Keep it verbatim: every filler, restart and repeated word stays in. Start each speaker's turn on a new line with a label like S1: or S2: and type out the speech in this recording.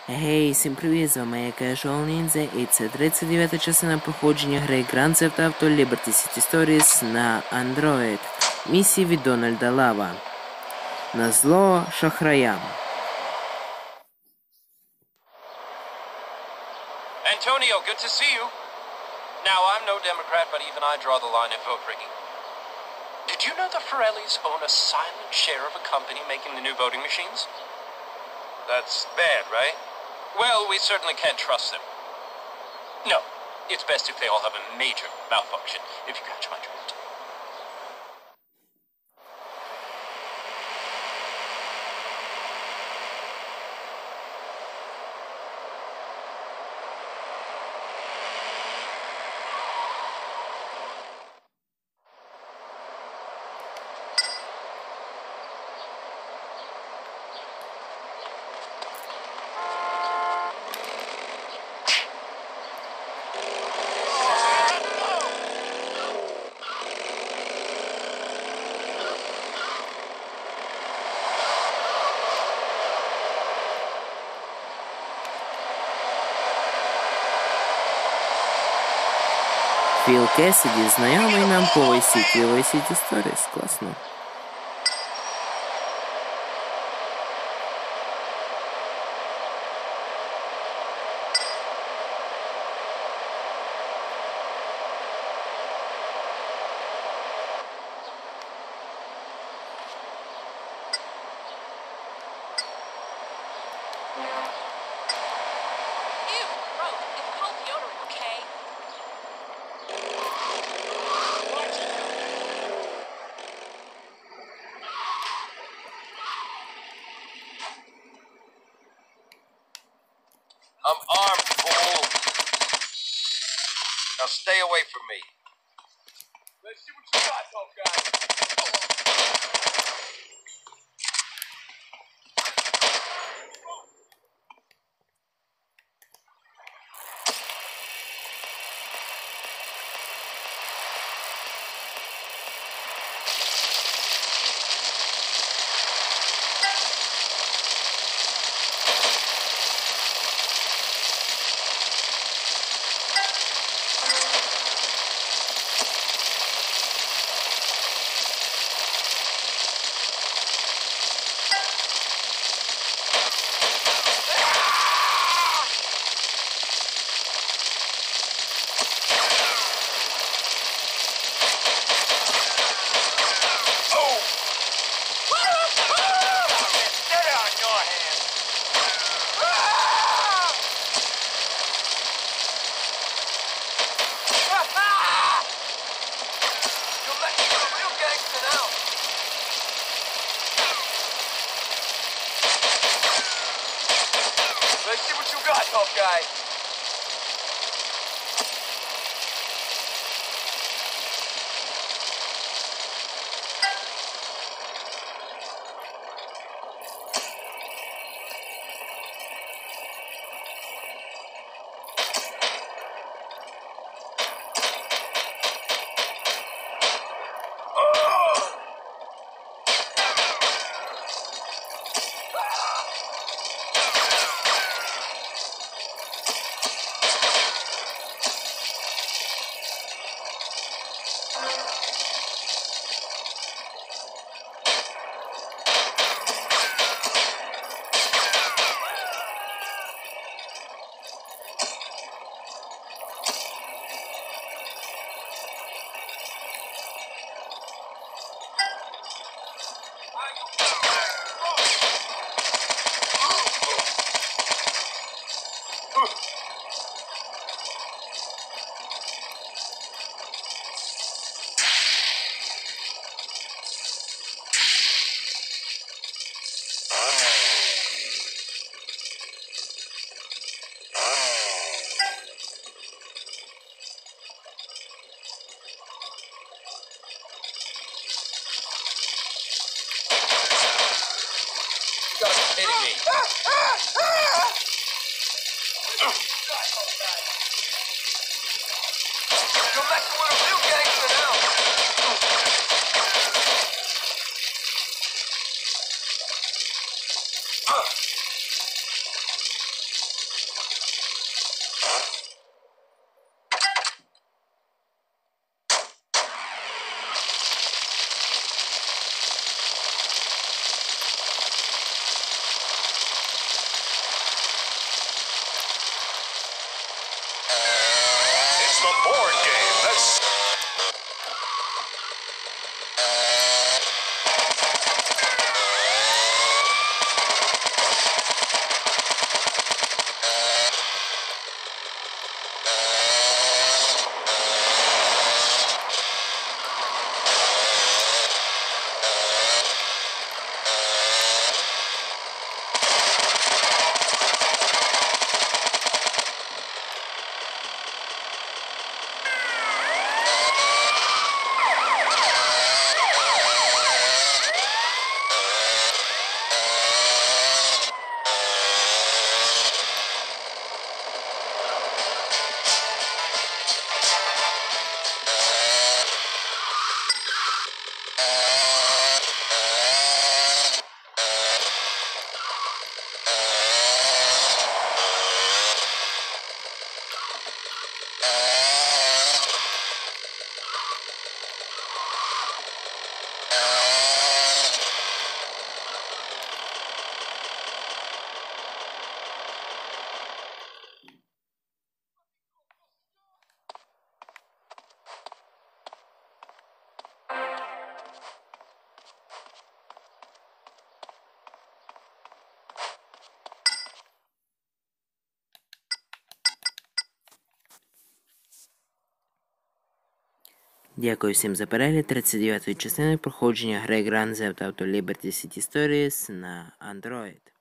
S1: Гей, всім привіт, з вами я Casual Ninja, і це тридцять дев'ята частина проходження гри Grand Theft Auto Liberty City Stories на Android. Місії від Дональда Лава. На зло шахраям.
S2: Antonio, good to see you. Now, I'm no Democrat, but even I draw the line at vote rigging. Did you know the Forellis own a silent share of a company making the new voting machines? That's bad, right? Well, we certainly can't trust them. No, it's best if they all have a major malfunction, if you catch my drift.
S1: Філ Кесіді знайомий нам по Vice City, Vice City Stories. Класно.
S2: I'm armed, fool. Now stay away from me. Let's see what you got, tough guy. Let's see what you got, tough guy. Hitting me. You're messing with a real gangster now.
S1: Дякую всім за перегляд тридцять дев'ятої частини проходження гри Grand Theft Auto Liberty City Stories на Android.